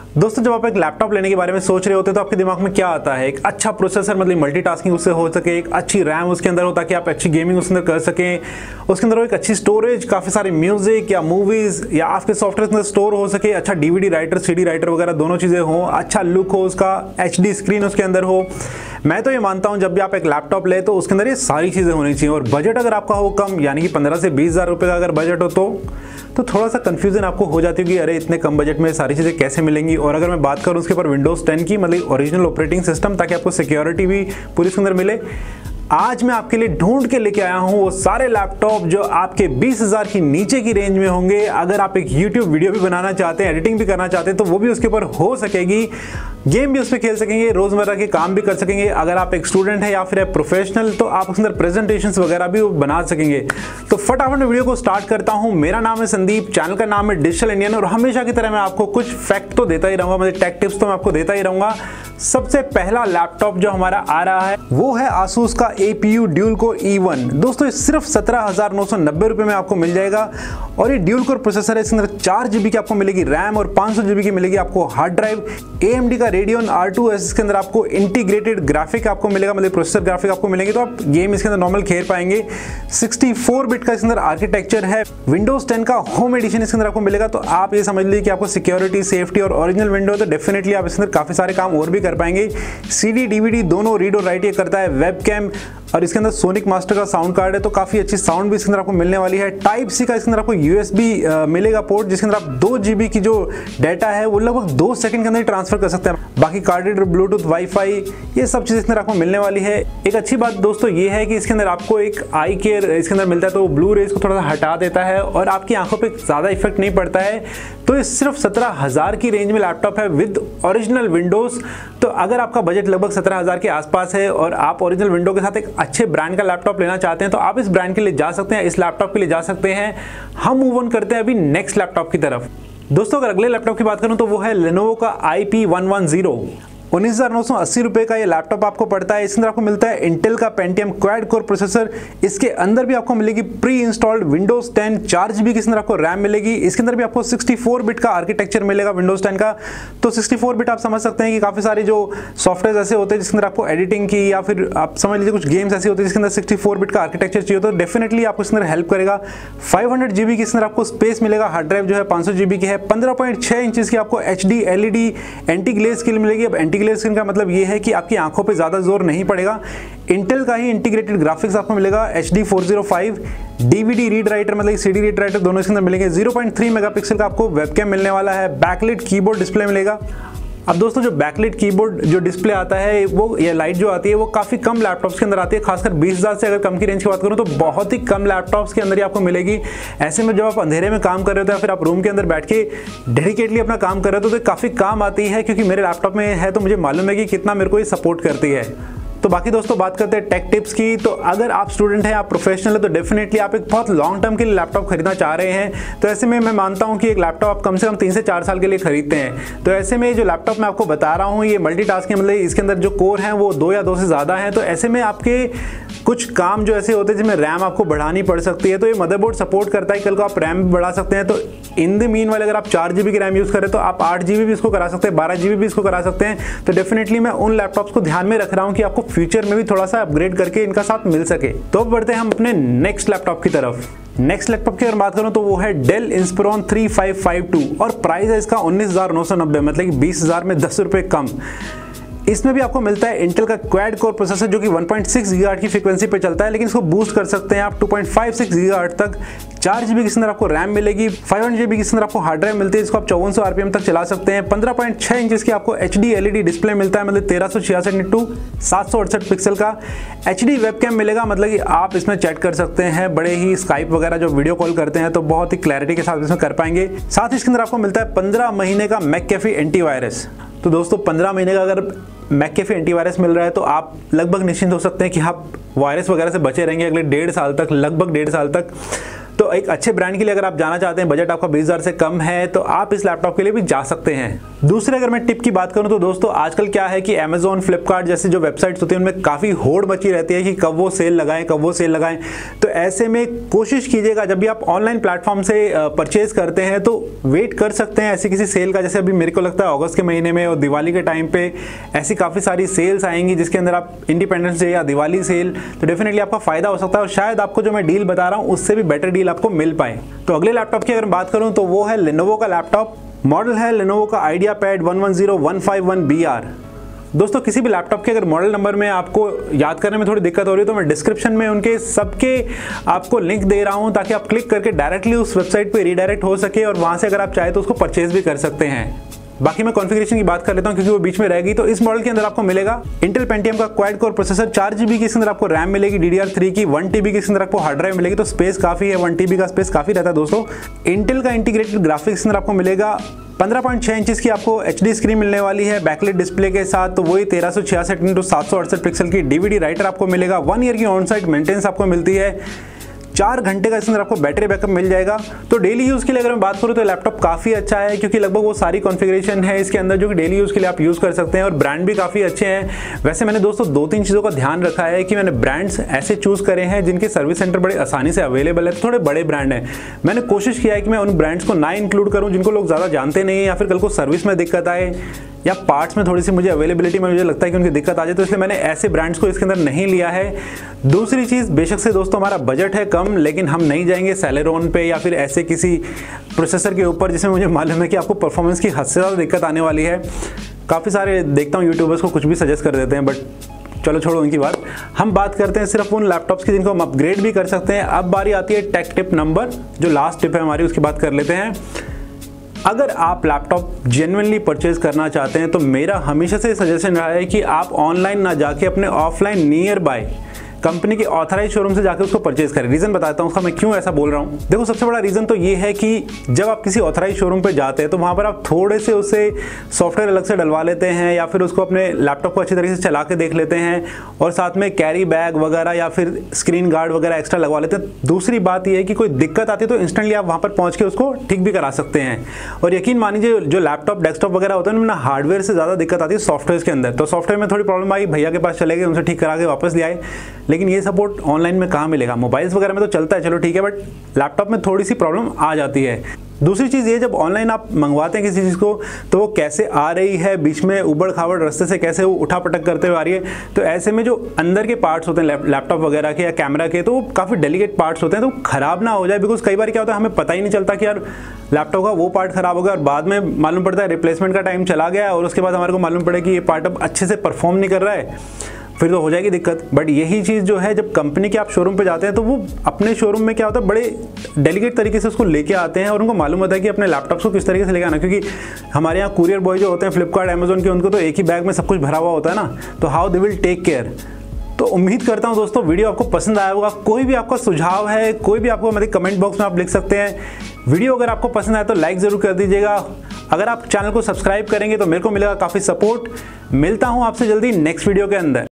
दोस्तों जब आप एक लैपटॉप लेने के बारे में सोच रहे होते हैं तो आपके दिमाग में क्या आता है? एक अच्छा प्रोसेसर, मतलब मल्टीटास्किंग उससे हो सके, एक अच्छी रैम उसके अंदर हो ताकि आप अच्छी गेमिंग उसके अंदर कर सकें, उसके अंदर एक अच्छी स्टोरेज, काफ़ी सारे म्यूजिक या मूवीज़ या आपके सॉफ्टवेयर के अंदर स्टोर हो सके, अच्छा डीवीडी राइटर, सीडी राइटर वगैरह दोनों चीज़ें हों, अच्छा लुक हो उसका, एचडी स्क्रीन उसके अंदर हो। मैं तो ये मानता हूँ जब भी आप एक लैपटॉप ले तो उसके अंदर ये सारी चीज़ें होनी चाहिए। और बजट अगर आपका हो कम, यानी कि 15 से 20 हज़ार रुपये का अगर बजट हो तो थोड़ा सा कंफ्यूजन आपको हो जाती है कि अरे इतने कम बजट में सारी चीज़ें कैसे मिलेंगी। और अगर मैं बात करूँ उसके ऊपर विंडोज़ 10 की, मतलब ओरिजिनल ऑपरेटिंग सिस्टम, ताकि आपको सिक्योरिटी भी पूरी उसके अंदर मिले, आज मैं आपके लिए ढूंढ के लेके आया हूं वो सारे लैपटॉप जो आपके 20,000 की नीचे की रेंज में होंगे। अगर आप एक YouTube वीडियो भी बनाना चाहते हैं, एडिटिंग भी करना चाहते हैं, तो वो भी उसके ऊपर हो सकेगी, गेम भी उस पर खेल सकेंगे, रोजमर्रा के काम भी कर सकेंगे। अगर आप एक स्टूडेंट है या फिर एक प्रोफेशनल तो आप उसके अंदर प्रेजेंटेशंस वगैरह भी बना सकेंगे। तो फटाफट वीडियो को स्टार्ट करता हूं। मेरा नाम है संदीप, चैनल का नाम है डिजिटल इंडियन, और हमेशा की तरह मैं आपको कुछ फैक्ट तो देता ही रहूंगा, मतलब टेक टिप्स तो मैं आपको देता ही रहूंगा। सबसे पहला लैपटॉप जो हमारा आ रहा है वो है Asus का APU ड्यूल कोर E1। दोस्तों सिर्फ 17,990 रुपये में आपको मिल जाएगा। और ये ड्यूल कोर प्रोसेसर है, इसके अंदर 4 GB की आपको मिलेगी रैम और 500 GB की मिलेगी आपको हार्ड ड्राइव। AMD का Radeon R2S के अंदर आपको इंटीग्रेटेड ग्राफिक आपको मिलेगा, मतलब प्रोसेसर ग्राफिक आपको मिलेंगे, तो आप गेम इसके अंदर नॉर्मल खेल पाएंगे। 64 बिट का इसके अंदर आर्किटेक्चर है। विंडोज 10 का होम एडिशन इसके अंदर आपको मिलेगा, तो आप ये समझ लीजिए कि आपको सिक्योरिटी, सेफ्टी और ओरिजिनल विंडो तो डेफिनेटली आप इसके अंदर काफी सारे काम और भी कर पाएंगे। CD DVD दोनों रीड और राइट ये करता है। वेबकैम, और इसके अंदर सोनिक मास्टर का साउंड कार्ड है, तो काफी अच्छी साउंड भी इसके अंदर आपको मिलने वाली है। टाइप सी का इसके अंदर आपको USB मिलेगा पोर्ट, जिसके अंदर आप 2 GB की जो डाटा है वो लगभग 2 सेकंड के अंदर ट्रांसफर कर सकते हैं। बाकी कार्डेड ब्लूटूथ, वाईफाई, ये सब चीज़ इसके अंदर आपको मिलने वाली है। एक अच्छी बात दोस्तों ये है कि इसके अंदर आपको एक आई केयर इसके अंदर मिलता है, तो ब्लू रेज को थोड़ा सा हटा देता है और आपकी आंखों पे ज़्यादा इफेक्ट नहीं पड़ता है। तो ये सिर्फ 17,000 की रेंज में लैपटॉप है विद ओरिजिनल विंडोज़। तो अगर आपका बजट लगभग 17,000 के आसपास है और आप ओरिजिनल विंडो के साथ एक अच्छे ब्रांड का लैपटॉप लेना चाहते हैं तो आप इस ब्रांड के लिए जा सकते हैं, इस लैपटॉप के लिए जा सकते हैं। हम मूव ऑन करते हैं अभी नेक्स्ट लैपटॉप की तरफ। दोस्तों अगर अगले लैपटॉप की बात करूं तो वो है Lenovo का IP110। 19,980 रुपये का ये लैपटॉप आपको पड़ता है। इसके अंदर आपको मिलता है इंटेल का पेंटियम क्वाड कोर प्रोसेसर। इसके अंदर भी आपको मिलेगी प्री इंस्टॉल्ड विंडोज 10, 4 GB के अंदर आपको रैम मिलेगी। इसके अंदर भी आपको 64 बिट का आर्किटेक्चर मिलेगा विंडोज 10 का। तो 64 बिट आप समझ सकते हैं कि काफ़ी सारे जो सॉफ्टवेयर ऐसे होते हैं जिसके अंदर आपको एडिटिंग की, या फिर आप समझ लीजिए कुछ गेम्स ऐसे होते हैं जिसके अंदर 64 बिट का आर्किटेक्चर चाहिए, तो डेफिनेटली आपको इसके अंदर हेल्प करेगा। 500 GB के अंदर आपको स्पेस मिलेगा। हार्ड ड्राइव जो है 500 GB की है। 15.6 इंचेस की आपको HD LED anti glare screen मिलेगी। अब एंटी ग्लेज स्क्रीन का मतलब ये है कि आपकी आंखों पे ज्यादा जोर नहीं पड़ेगा। इंटेल का ही इंटीग्रेटेड ग्राफिक्स आपको मिलेगा। HD 405 DVD रीड राइटर, मतलब CD रीड राइटर दोनों इसके अंदर मिलेंगे। 0.3 मेगापिक्सल का आपको वेबकैम मिलने वाला है। बैकलिट कीबोर्ड डिस्प्ले मिलेगा। अब दोस्तों जो बैकलिट कीबोर्ड जो डिस्प्ले आता है वो, ये लाइट जो आती है वो काफ़ी कम लैपटॉप्स के अंदर आती है, खासकर 20,000 से अगर कम की रेंज की बात करूँ तो बहुत ही कम लैपटॉप्स के अंदर ही आपको मिलेगी। ऐसे में जब आप अंधेरे में काम कर रहे हो या फिर आप रूम के अंदर बैठ के डेडिकेटली अपना काम कर रहे हो तो काफ़ी काम आती है, क्योंकि मेरे लैपटॉप में है तो मुझे मालूम है कि कितना मेरे को ये सपोर्ट करती है। तो बाकी दोस्तों बात करते हैं टेक टिप्स की। तो अगर आप स्टूडेंट हैं, आप प्रोफेशनल है, तो डेफिनेटली आप एक बहुत लॉन्ग टर्म के लिए लैपटॉप खरीदना चाह रहे हैं, तो ऐसे में मैं मानता हूं कि एक लैपटॉप आप कम से कम 3 से 4 साल के लिए खरीदते हैं। तो ऐसे में जो लैपटॉप मैं आपको बता रहा हूं ये मल्टीटास्किंग, मतलब इसके अंदर जो कोर हैं वो 2 या 2 से ज़्यादा हैं। तो ऐसे में आपके कुछ काम जो ऐसे होते हैं जिसमें रैम आपको बढ़ानी पड़ सकती है, तो ये मदरबोर्ड सपोर्ट करता है, कल को आप रैम भी बढ़ा सकते हैं। तो इन द मीन वाले अगर आप 4 GB की रैम यूज़ करें तो आप 8 GB भी इसको करा सकते हैं, 12 GB भी इसको करा सकते हैं। तो डेफिनेटली मैं उन लैपटॉप्स को ध्यान में रख रहा हूँ कि आपको फ्यूचर में भी थोड़ा सा अपग्रेड करके इनका साथ मिल सके। तो अब बढ़ते हैं हम अपने नेक्स्ट लैपटॉप की तरफ। नेक्स्ट लैपटॉप की अगर बात करूं तो वो है डेल इंस्पिरॉन 3552 और प्राइस है इसका 19,990, मतलब कि 20,000 में 10 रुपये कम। इसमें भी आपको मिलता है इंटेल का क्वाड कोर प्रोसेसर जो कि 1.6 GHz की फ्रीक्वेंसी पे चलता है, लेकिन इसको बूस्ट कर सकते हैं आप 2.56 GHz तक। 4 GB के अंदर आपको रैम मिलेगी। 500 GB के अंदर आपको हार्ड ड्राइव मिलती है, इसको आप 5400 RPM तक चला सकते हैं। 15.6 इंचेस की आपको HD LED डिस्प्ले मिलता है, मतलब 1366x768 पिक्सल का। HD वेबकैम मिलेगा, मतलब कि आप इसमें चैट कर सकते हैं, बड़े ही स्काइप वगैरह जो वीडियो कॉल करते हैं तो बहुत ही क्लैरिटी के साथ इसमें कर पाएंगे। साथ ही इसके अंदर आपको मिलता है 15 महीने का मैकएफी एंटीवायरस। तो दोस्तों 15 महीने का अगर मैकएफी एंटीवायरस मिल रहा है तो आप लगभग निश्चिंत हो सकते हैं कि आप वायरस वगैरह से बचे रहेंगे अगले 1.5 साल तक, लगभग 1.5 साल तक। तो एक अच्छे ब्रांड के लिए अगर आप जाना चाहते हैं, बजट आपका 20,000 से कम है, तो आप इस लैपटॉप के लिए भी जा सकते हैं। दूसरे अगर मैं टिप की बात करूं तो दोस्तों आजकल क्या है कि Amazon, Flipkart जैसे जो वेबसाइट्स होती हैं उनमें काफ़ी होड़ मची रहती है कि कब वो सेल लगाएं। तो ऐसे में कोशिश कीजिएगा जब भी आप ऑनलाइन प्लेटफॉर्म से परचेज करते हैं तो वेट कर सकते हैं ऐसी किसी सेल का। जैसे अभी मेरे को लगता है अगस्त के महीने में और दिवाली के टाइम पे ऐसी काफ़ी सारी सेल्स आएंगी जिसके अंदर आप इंडिपेंडेंस डे या दिवाली सेल, तो डेफिनेटली आपका फायदा हो सकता है और शायद आपको जो मैं डील बता रहा हूँ उससे भी बेटर डील आपको मिल पाए। तो अगले लैपटॉप की अगर बात करूँ तो वो है Lenovo का लैपटॉप। मॉडल है Lenovo का IdeaPad 110151BR। दोस्तों किसी भी लैपटॉप के अगर मॉडल नंबर में आपको याद करने में थोड़ी दिक्कत हो रही है तो मैं डिस्क्रिप्शन में उनके सबके आपको लिंक दे रहा हूं ताकि आप क्लिक करके डायरेक्टली उस वेबसाइट पे रीडायरेक्ट हो सके और वहां से अगर आप चाहे तो उसको परचेज भी कर सकते हैं। बाकी मैं कॉन्फ़िगरेशन की बात कर लेता हूं क्योंकि वो बीच में रहेगी। तो इस मॉडल के अंदर आपको मिलेगा Intel Pentium का क्वाड कोर प्रोसेसर, 4GB की इसके अंदर आपको रैम मिलेगी DDR3 की, 1TB की इसके अंदर आपको हार्ड ड्राइव मिलेगी। तो स्पेस काफ़ी है, 1TB का स्पेस काफ़ी रहता है दोस्तों। इंटेल का इंटीग्रेटेड ग्राफिक्स के अंदर आपको मिलेगा, 15.6 इंच की आपको HD स्क्रीन मिलने वाली है बैकलाइट डिस्प्ले के साथ। तो वही 1366x768 पिक्सल की DVD राइटर आपको मिलेगा। 1 ईयर की ऑन साइट मेंटेनेंस आपको मिलती है। 4 घंटे का इसके अंदर आपको बैटरी बैकअप मिल जाएगा। तो डेली यूज़ के लिए अगर मैं बात करूँ तो लैपटॉप काफ़ी अच्छा है क्योंकि लगभग वो सारी कॉन्फ़िगरेशन है इसके अंदर जो कि डेली यूज़ के लिए आप यूज़ कर सकते हैं और ब्रांड भी काफ़ी अच्छे हैं। वैसे मैंने दोस्तों 2-3 चीज़ों का ध्यान रखा है कि मैंने ब्रांड्स ऐसे चूज़ करे हैं जिनके सर्विस सेंटर बड़े आसानी से अवेलेबल है, तो थोड़े बड़े ब्रांड हैं। मैंने कोशिश किया है कि मैं उन ब्रांड्स को ना इंक्लूड करूँ जिनको लोग ज़्यादा जानते नहीं है या फिर कल को सर्विस में दिक्कत आए या पार्ट्स में थोड़ी सी मुझे अवेलेबिलिटी में मुझे लगता है कि उनकी दिक्कत आ जाए, तो इसलिए मैंने ऐसे ब्रांड्स को इसके अंदर नहीं लिया है। दूसरी चीज़, बेशक से दोस्तों हमारा बजट है कम, लेकिन हम नहीं जाएंगे सेलेरॉन पे या फिर ऐसे किसी प्रोसेसर के ऊपर जिसमें मुझे मालूम है कि आपको परफॉर्मेंस की हद से ज़्यादा दिक्कत आने वाली है। काफ़ी सारे देखता हूँ यूट्यूबर्स को कुछ भी सजेस्ट कर देते हैं, बट चलो छोड़ो उनकी बात। हम बात करते हैं सिर्फ उन लैपटॉप्स की जिनको हम अपग्रेड भी कर सकते हैं। अब बारी आती है टेक टिप नंबर, जो लास्ट टिप है हमारी, उसकी बात कर लेते हैं। अगर आप लैपटॉप जेन्युइनली परचेज करना चाहते हैं तो मेरा हमेशा से सजेशन रहा है कि आप ऑनलाइन ना जाके अपने ऑफलाइन नियर बाय कंपनी के ऑथराइज शोरूम से जाकर उसको परचेज करें। रीज़न बताता हूँ उसका मैं क्यों ऐसा बोल रहा हूँ। देखो सबसे बड़ा रीज़न तो ये है कि जब आप किसी ऑथराइज शोरूम पे जाते हैं तो वहाँ पर आप थोड़े से उससे सॉफ्टवेयर अलग से डलवा लेते हैं या फिर उसको अपने लैपटॉप को अच्छी तरीके से चला के देख लेते हैं और साथ में कैरी बैग वगैरह या फिर स्क्रीन गार्ड वगैरह एक्स्ट्रा लगवा लेते हैं। दूसरी बात यह है कि कोई दिक्कत आती है तो इंस्टेंटली आप वहाँ पर पहुँच के उसको ठीक भी करा सकते हैं। और यकीन मानिए जो लैपटॉप डेस्कटॉप वगैरह होता है उनमें हार्डवेयर से ज़्यादा दिक्कत आती है सॉफ्टवेयर के अंदर। तो सॉफ्टवेयर में थोड़ी प्रॉब्लम आई, भैया के पास चले गए, उनसे ठीक करा के वापस ले आए, लेकिन ये सपोर्ट ऑनलाइन में कहाँ मिलेगा। मोबाइल्स वगैरह में तो चलता है, चलो ठीक है, बट लैपटॉप में थोड़ी सी प्रॉब्लम आ जाती है। दूसरी चीज़ ये, जब ऑनलाइन आप मंगवाते हैं किसी चीज़ को तो वो कैसे आ रही है, बीच में उबड़ खाबड़ रास्ते से कैसे वो उठा पटक करते हुए आ रही है, तो ऐसे में जो अंदर के पार्ट्स होते हैं लैपटॉप वगैरह के या कैमरा के, तो वो काफ़ी डेलिकेट पार्ट्स होते हैं, तो ख़राब ना हो जाए। बिकॉज कई बार क्या होता है हमें पता ही नहीं चलता कि यार लैपटॉप का वो पार्ट ख़राब हो गया और बाद में मालूम पड़ता है रिप्लेसमेंट का टाइम चला गया और उसके बाद हमारे को मालूम पड़े कि ये पार्ट अब अच्छे से परफॉर्म नहीं कर रहा है, फिर तो हो जाएगी दिक्कत। बट यही चीज़ जो है जब कंपनी के आप शोरूम पे जाते हैं तो वो अपने शोरूम में क्या होता है बड़े डेलिकेट तरीके से उसको लेके आते हैं और उनको मालूम होता है कि अपने लैपटॉप्स को किस तरीके से लेके आना। क्योंकि हमारे यहाँ कुरियर बॉय जो होते हैं फ्लिपकार्ट अमेजोन के, उनको तो एक ही बैग में सब कुछ भरा हुआ होता है ना, तो how they will take care. तो उम्मीद करता हूँ दोस्तों वीडियो आपको पसंद आया होगा। कोई भी आपका सुझाव है, कोई भी आपको मेरे कमेंट बॉक्स में आप लिख सकते हैं। वीडियो अगर आपको पसंद आए तो लाइक ज़रूर कर दीजिएगा। अगर आप चैनल को सब्सक्राइब करेंगे तो मेरे को मिलेगा काफ़ी सपोर्ट। मिलता हूँ आपसे जल्दी नेक्स्ट वीडियो के अंदर।